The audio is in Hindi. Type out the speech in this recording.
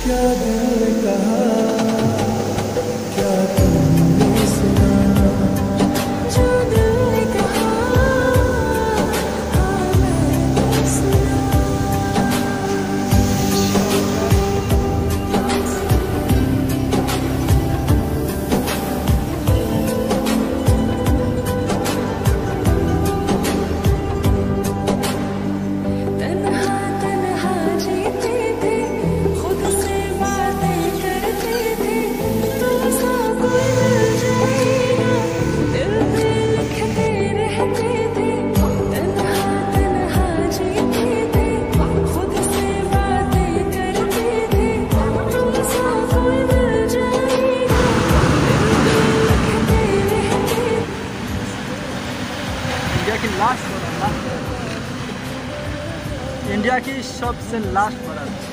क्या दिल ने कहा, क्या तुमने सुना, जो दिल ने कहा, हाँ मैंने सुना। तन्हा तन्हा जीते थे, खुद से बातें करते थे, तुमसा कोई मिल जाएगा, दिल पे लिखते रहते थे। तन्हा तन्हा जीते थे, खुद से बातें करते थे, तुमसा कोई मिल जाएगा, दिल पे लिखते रहते। इंडिया की सबसे लास्ट बारात।